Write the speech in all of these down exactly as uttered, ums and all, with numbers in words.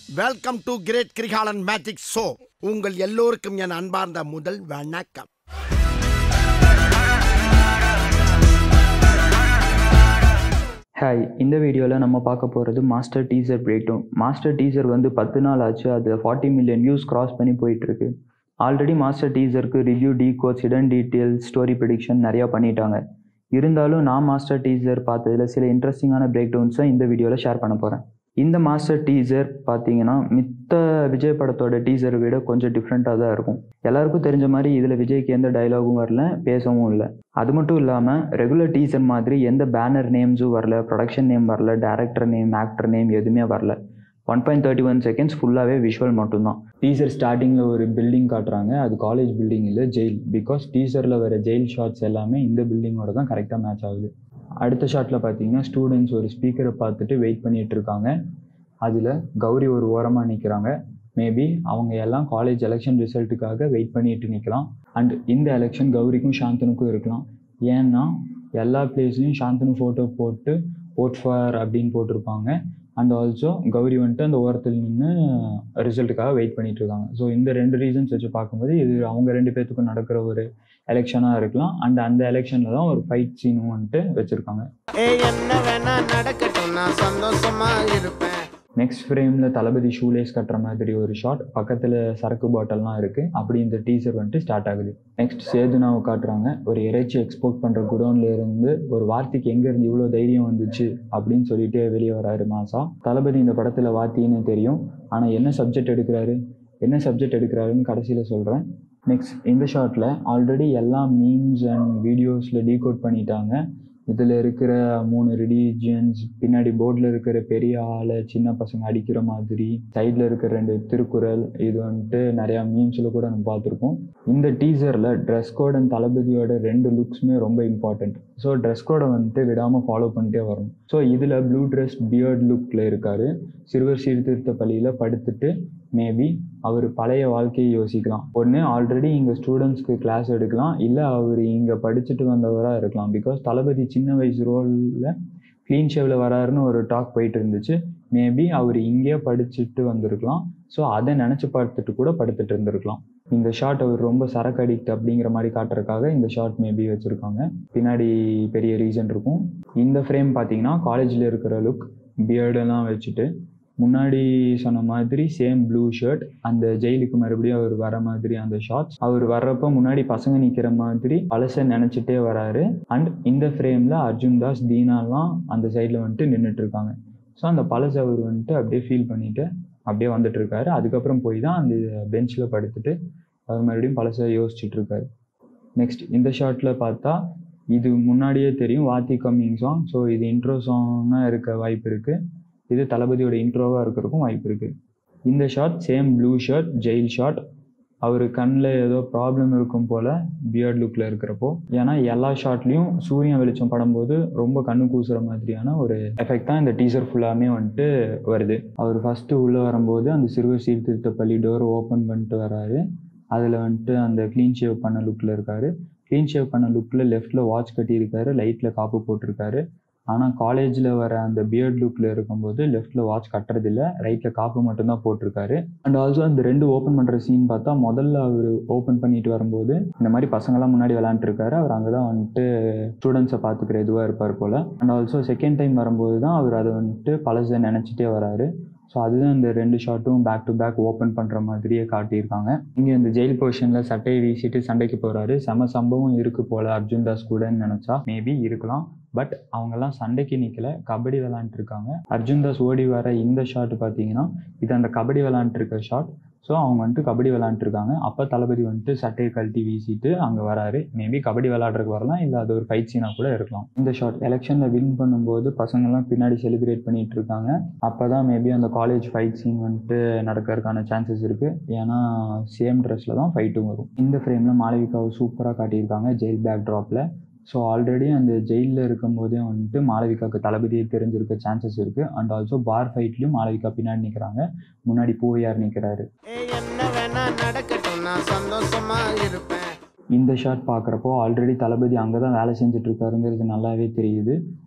Welcome to great Kirikalan magic show. உங்கள் எல்லோருக்கும் என் அன்பார்ந்த முதல் வணக்கம். ஹாய், இந்த வீடியோவில் நம்ம பார்க்க போகிறது Master teaser break down. Master teaser வந்து பத்து நாள் ஆச்சு, அது ஃபார்ட்டி மில்லியன் வியூஸ் கிராஸ் பண்ணி போயிட்டுருக்கு. ஆல்ரெடி மாஸ்டர் டீசருக்கு review, decodes, hidden details, story prediction நிறையா பண்ணிட்டாங்க. இருந்தாலும் நான் மாஸ்டர் டீசர் பார்த்ததில் சில இன்ட்ரெஸ்டிங்கான பிரேக் டவுன்ஸை இந்த வீடியோவில் ஷேர் பண்ண போகிறேன். இந்த மாஸ்டர் டீசர் பார்த்தீங்கன்னா மித்த விஜய் படத்தோட டீசரை விட கொஞ்சம் டிஃப்ரெண்ட்டாக தான் இருக்கும். எல்லாருக்கும் தெரிஞ்ச மாதிரி இதில் விஜய்க்கு எந்த டைலாகும் வரல, பேசவும் இல்லை. அது மட்டும் இல்லாமல் ரெகுலர் டீசர் மாதிரி எந்த பேனர் நேம்ஸும் வரல, ப்ரொடக்ஷன் நேம் வரல, டேரக்டர் நேம், ஆக்டர் நேம் எதுவுமே வரல. One point thirty one seconds ஃபுல்லாகவே விஷுவல் மட்டும்தான். டீசர் ஸ்டார்டிங்கில் ஒரு பில்டிங் காட்டுறாங்க. அது காலேஜ் பில்டிங் இல்லை, ஜெயில். பிகாஸ் டீசரில் வர ஜெயில் ஷாட்ஸ் எல்லாமே இந்த பில்டிங்கோட தான் கரெக்டாக மேட்ச் ஆகுது. அடுத்த ஷாட்டில் பார்த்தீங்கன்னா ஸ்டூடெண்ட்ஸ் ஒரு ஸ்பீக்கரை பார்த்துட்டு வெயிட் பண்ணிகிட்டு இருக்காங்க. அதில் கௌரி ஒரு ஓரமாக நிற்கிறாங்க. மேபி அவங்க எல்லாம் காலேஜ் எலெக்ஷன் ரிசல்ட்டுக்காக வெயிட் பண்ணிட்டு நிற்கலாம். அண்ட் இந்த எலெக்ஷன் கௌரிக்கும் சாந்தனுக்கும் இருக்கலாம். ஏன்னா எல்லா பிளேஸ்லையும் சாந்தனு ஃபோட்டோ போட்டு ஓட் ஃபார் அப்படின்னு போட்டிருப்பாங்க. அண்ட் ஆல்சோ கௌரி வந்துட்டு அந்த ஓரத்தில் நின்று ரிசல்ட்டுக்காக வெயிட் பண்ணிட்டு இருக்காங்க. ஸோ இந்த ரெண்டு ரீசன்ஸ் வச்சு பார்க்கும்போது இது அவங்க ரெண்டு பேர்த்துக்கும் நடக்கிற ஒரு எலெக்ஷனாக இருக்கலாம். அண்ட் அந்த எலெக்ஷனில் தான் ஒரு ஃபைட் சீனும் வந்துட்டு வச்சுருக்காங்க. நெக்ஸ்ட் ஃப்ரேமில் தளபதி ஷூலேஸ் கட்டுற மாதிரி ஒரு ஷாட், பக்கத்தில் சரக்கு பாட்டில்லாம் இருக்குது. அப்படி இந்த டீசர் வந்துட்டு ஸ்டார்ட் ஆகுது. நெக்ஸ்ட் சேதுனாவை காட்டுறாங்க. ஒரு இறைச்சி எக்ஸ்போர்ட் பண்ணுற குடோன்ல இருந்து ஒரு வார்த்தைக்கு எங்கேருந்து இவ்வளோ தைரியம் வந்துச்சு அப்படின்னு சொல்லிட்டு வெளியே வராரு மாசா. தளபதி இந்த படத்தில் வார்த்தைன்னு தெரியும், ஆனால் என்ன சப்ஜெக்ட் எடுக்கிறாரு என்ன சப்ஜெக்ட் எடுக்கிறாருன்னு கடைசியில் சொல்கிறேன். நெக்ஸ்ட் இந்த ஷாட்டில் ஆல்ரெடி எல்லா மீம்ஸ் அண்ட் வீடியோஸில் டீகோட் பண்ணிட்டாங்க. இதில் இருக்கிற மூணு ரிலீஜியன்ஸ், பின்னாடி போர்டில் இருக்கிற பெரிய ஆளை சின்ன பசங்க அடிக்கிற மாதிரி, சைடில் இருக்கிற ரெண்டு திருக்குறள், இது வந்துட்டு நிறையா மீம்ஸில் கூட நம்ம பார்த்துருக்கோம். இந்த டீசரில் ட்ரெஸ் கோட் அண்ட் தளபதியோட ரெண்டு லுக்ஸுமே ரொம்ப இம்பார்ட்டண்ட். ஸோ ட்ரெஸ் கோடை வந்துட்டு விடாமல் ஃபாலோ பண்ணிட்டே வரணும். ஸோ இதில் ப்ளூ ட்ரெஸ் பியர்ட் லுக்கில் இருக்கார். சிறுவர் சீர்திருத்த பள்ளியில் படுத்துட்டு மேபி அவர் பழைய வாழ்க்கையை யோசிக்கலாம். ஒன்று ஆல்ரெடி இங்கே ஸ்டூடெண்ட்ஸ்க்கு கிளாஸ் எடுக்கலாம், இல்லை அவர் இங்கே படிச்சுட்டு வந்தவராக இருக்கலாம். பிகாஸ் தளபதி சின்ன வயசு ரோலில் க்ளீன் ஷேவில் வராருன்னு ஒரு டாக் போயிட்டு இருந்துச்சு. மேபி அவர் இங்கேயே படிச்சுட்டு வந்திருக்கலாம். ஸோ அதை நினச்சி பார்த்துட்டு கூட படுத்துட்டு இருந்திருக்கலாம். இந்த ஷாட் அவர் ரொம்ப சரக்கு அடிக்ட் அப்படிங்கிற மாதிரி காட்டுறதுக்காக இந்த ஷாட் மேபி வச்சுருக்காங்க. பின்னாடி பெரிய ரீசன் இருக்கும். இந்த ஃப்ரேம் பார்த்தீங்கன்னா காலேஜில் இருக்கிற லுக், பியர்டெல்லாம் வச்சுட்டு முன்னாடி சொன்ன மாதிரி சேம் ப்ளூ ஷர்ட், அந்த ஜெயிலுக்கு மறுபடியும் அவர் வர மாதிரி அந்த ஷாட்ஸ். அவர் வர்றப்போ முன்னாடி பசங்க நிற்கிற மாதிரி பழசை நினச்சிட்டே வராரு. அண்ட் இந்த ஃப்ரேமில் அர்ஜுன் தாஸ், தீனாலாம் அந்த சைடில் வந்துட்டு நின்றுட்டு இருக்காங்க. ஸோ அந்த பழசை அவர் வந்துட்டு அப்படியே ஃபீல் பண்ணிவிட்டு அப்படியே வந்துட்டு இருக்காரு. அதுக்கப்புறம் போய் தான் அந்த பெஞ்சில் படுத்துட்டு அவர் மறுபடியும் பழசை யோசிச்சுட்டு இருக்காரு. நெக்ஸ்ட் இந்த ஷாட்டில் பார்த்தா இது முன்னாடியே தெரியும், வாத்தி கம்மிங் சாங். ஸோ இது இன்ட்ரோ சாங்காக இருக்க வாய்ப்பு இருக்குது. இது தளபதியோட இன்ட்ரோவாக இருக்கிறதுக்கும் வாய்ப்பு இருக்குது. இந்த shot same blue shirt, jail shot. அவர் கண்ணில் ஏதோ ப்ராப்ளம் இருக்கும் போல் பியர்ட் லுக்கில் இருக்கிறப்போ. ஏன்னா எல்லா ஷாட்லேயும் சூரியன் வெளிச்சம் படும்போது ரொம்ப கண்ணு கூசுகிற மாதிரியான ஒரு எஃபெக்ட் தான் இந்த டீசர் ஃபுல்லாமே வந்துட்டு வருது. அவர் ஃபஸ்ட்டு உள்ளே வரும்போது அந்த சிறுவர் சீர்திருத்த பள்ளி டோர் ஓப்பன் பண்ணிட்டு வராரு. அதில் வந்துட்டு அந்த க்ளீன் ஷேவ் பண்ண லுக்கில் இருக்கார். க்ளீன் ஷேவ் பண்ண லுக்கில் லெஃப்டில் வாட்ச் கட்டியிருக்காரு, லைட்டில் காப்பு போட்டிருக்காரு. ஆனால் காலேஜில் வர அந்த பியர்ட் லுக்கில் இருக்கும்போது லெஃப்டில் வாட்ச் கட்டுறதில்ல, ரைட்டில் காப்பு மட்டும்தான் போட்டிருக்காரு. அண்ட் ஆல்சோ அந்த ரெண்டு ஓப்பன் பண்ணுற சீன் பார்த்தா முதல்ல அவர் ஓப்பன் பண்ணிட்டு வரும்போது இந்த மாதிரி பசங்கள்லாம் முன்னாடி விளாண்டுருக்காரு. அவர் அங்கே தான் வந்துட்டு ஸ்டூடெண்ட்ஸை பார்த்துக்கிற இதுவாக இருப்பார் போல். அண்ட் ஆல்சோ செகண்ட் டைம் வரும்போது தான் அவர் அதை வந்துட்டு பழசை நினச்சிட்டே வராரு. ஸோ அதுதான் இந்த ரெண்டு ஷாட்டும் பேக் டு பேக் ஓப்பன் பண்ணுற மாதிரியே காட்டியிருக்காங்க. இங்கே இந்த ஜெயில் போர்ஷனில் சட்டையை வீசிட்டு சண்டைக்கு போகிறாரு. செம சம்பவம் இருக்குது போல் அர்ஜுன் தாஸ் கூடன்னு நினச்சா மேபி இருக்கலாம். பட் அவங்கெல்லாம் சண்டைக்கு நிற்கல, கபடி விளாண்டுருக்காங்க. அர்ஜுன் தாஸ் ஓடி வர இந்த ஷாட் பார்த்தீங்கன்னா இது அந்த கபடி விளாண்டுருக்க ஷாட். ஸோ அவங்க வந்துட்டு கபடி விளாண்டுருக்காங்க. அப்போ தளபதி வந்துட்டு சட்டையை கழட்டி வீசிட்டு அங்கே வராரு. மேபி கபடி விளாட்றதுக்கு வரலாம், இல்லை அது ஒரு ஃபைட் சீனாக கூட இருக்கலாம். இந்த ஷாட் எலெக்ஷனில் வின் பண்ணும்போது பசங்கள்லாம் பின்னாடி செலிப்ரேட் பண்ணிட்டு இருக்காங்க. அப்போ தான் மேபி அந்த காலேஜ் ஃபைட் சீன் வந்துட்டு நடக்கிறதுக்கான சான்சஸ் இருக்குது. ஏன்னா சேம் ட்ரெஸ்ஸில் தான் ஃபைட்டும் வரும். இந்த ஃப்ரேமில் மாளவிகாவை சூப்பராக காட்டியிருக்காங்க ஜெயில் பேக் ட்ராப்பில். ஸோ ஆல்ரெடி அந்த ஜெயிலில் இருக்கும் போதே வந்துட்டு மாளவிகாவுக்கு தளபதியை தெரிஞ்சிருக்க சான்சஸ் இருக்குது. அண்ட் ஆல்சோ பார் ஃபைட்லையும் மாளவிகா பின்னாடி நிற்கிறாங்க, முன்னாடி பூவையார் நிற்கிறாரு. இந்த ஷாட் பார்க்குறப்போ ஆல்ரெடி தளபதி அங்கே தான் வேலை செஞ்சுட்டு இருக்காருங்கிறது நல்லாவே தெரியுது.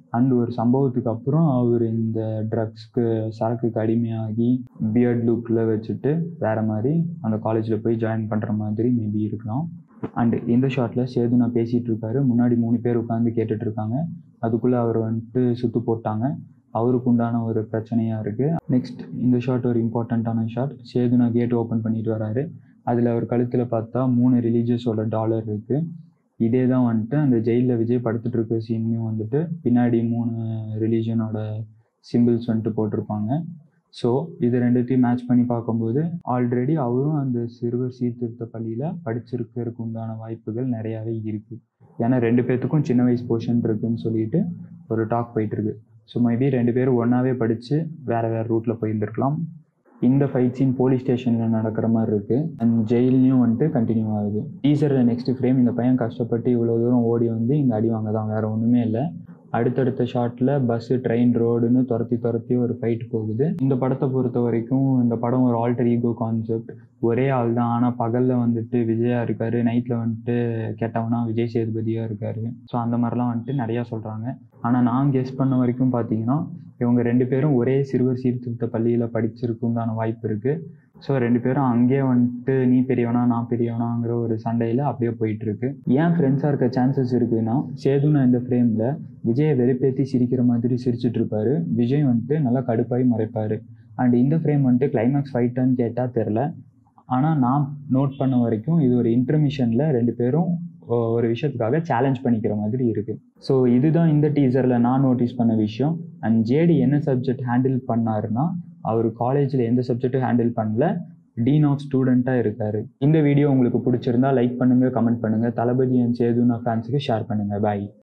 அண்ட் ஒரு சம்பவத்துக்கு அப்புறம் அவர் இந்த ட்ரக்ஸ்க்கு சரக்குக்கு அடிமையாகி பியர்ட் லுக்கில் வச்சுட்டு வேறு மாதிரி அந்த காலேஜில் போய் ஜாயின் பண்ணுற மாதிரி மேபி இருக்கலாம். அண்டு இந்த ஷாட்டில் சேதுனா பேசிகிட்டு இருக்காரு, முன்னாடி மூணு பேர் உட்காந்து கேட்டுட்ருக்காங்க. அதுக்குள்ளே அவர் வந்துட்டு சுற்று போட்டாங்க. அவருக்கு உண்டான ஒரு பிரச்சனையாக இருக்குது. நெக்ஸ்ட் இந்த ஷாட் ஒரு இம்பார்ட்டண்ட்டான ஷாட். சேதுனா கேட் ஓப்பன் பண்ணிட்டு வராரு. அதில் அவர் கழுத்தில் பார்த்தா மூணு ரிலீஜியஸோட டாலர் இருக்குது. இதே தான் வந்துட்டு அந்த ஜெயிலில் விஜய் படுத்துட்டு இருக்க சீன்லையும் வந்துட்டு பின்னாடி மூணு ரிலீஜனோட சிம்பிள்ஸ் வந்துட்டு போட்டிருப்பாங்க. ஸோ இது ரெண்டுத்தையும் மேட்ச் பண்ணி பார்க்கும்போது ஆல்ரெடி அவரும் அந்த சிறுவர் சீர்திருத்த பள்ளியில் படிச்சிருக்கிறதுக்கு உண்டான வாய்ப்புகள் நிறையாவே இருக்குது. ஏன்னா ரெண்டு பேர்த்துக்கும் சின்ன வயசு போர்ஷன் இருக்குதுன்னு சொல்லிட்டு ஒரு டாக் போயிட்டுருக்கு. ஸோ மேபி ரெண்டு பேரும் ஒன்றாவே படித்து வேறு வேறு ரூட்டில் போயிருந்துருக்கலாம். இந்த ஃபைட் சீன் போலீஸ் ஸ்டேஷனில் நடக்கிற மாதிரி இருக்குது. அண்ட் ஜெயிலையும் வந்துட்டு கண்டினியூ ஆகுது. டீசரில் நெக்ஸ்ட் ஃப்ரேம் இந்த பையன் கஷ்டப்பட்டு இவ்வளோ தூரம் ஓடி வந்து இங்கே அடி வாங்க தான், வேறு ஒன்றுமே இல்லை. அடுத்தடுத்த ஷாட்டில் பஸ்ஸு ட்ரெயின் ரோடுன்னு துரத்தி துரத்தி ஒரு ஃபைட் போகுது. இந்த படத்தை பொறுத்த வரைக்கும் இந்த படம் ஒரு ஆல்டர் ஈகோ கான்செப்ட். ஒரே ஆள் தான், ஆனால் பகலில் வந்துட்டு விஜயா இருக்கார், நைட்டில் வந்துட்டு கெட்டவனா விஜய் சேதுபதியாக இருக்கார். ஸோ அந்த மாதிரிலாம் வந்துட்டு நிறையா சொல்கிறாங்க. ஆனால் நான் கெஸ் பண்ண வரைக்கும் பார்த்தீங்கன்னா இவங்க ரெண்டு பேரும் ஒரே சிறுவர் சீர்திருத்த பள்ளியில் படிச்சிருக்குண்டான வாய்ப்பு இருக்குது. ஸோ ரெண்டு பேரும் அங்கேயே வந்துட்டு நீ பெரியவனா நான் பெரியவனாங்கிற ஒரு சண்டையில் அப்படியே போயிட்டுருக்கு. ஏன் ஃப்ரெண்ட்ஸாக இருக்க சான்சஸ் இருக்குதுன்னா, சேதுனா இந்த ஃப்ரேமில் விஜயை வெறுப்பேற்றி சிரிக்கிற மாதிரி சிரிச்சுட்டு இருப்பார். விஜய் வந்துட்டு நல்லா கடுப்பாகி மறைப்பார். அண்ட் இந்த ஃப்ரேம் வந்துட்டு கிளைமேக்ஸ் ஃபைட்டான்னு கேட்டால் தெரில. ஆனால் நான் நோட் பண்ண வரைக்கும் இது ஒரு இன்டர்மிஷனில் ரெண்டு பேரும் ஒரு விஷயத்துக்காக சேலஞ்ச் பண்ணிக்கிற மாதிரி இருக்குது. ஸோ இதுதான் இந்த டீசரில் நான் நோட்டீஸ் பண்ண விஷயம். அண்ட் ஜேடி என்ன சப்ஜெக்ட் ஹேண்டில் பண்ணாருன்னா, அவர் காலேஜில் எந்த சப்ஜெக்டும் ஹேண்டில் பண்ணல, டீன் ஆஃப் ஸ்டூடெண்ட்டாக இருக்கார். இந்த வீடியோ உங்களுக்கு பிடிச்சிருந்தா லைக் பண்ணுங்கள், கமெண்ட் பண்ணுங்கள். தளபதி அண்ட் சேதுனா ஃபேன்ஸுக்கு ஷேர் பண்ணுங்கள். பாய்.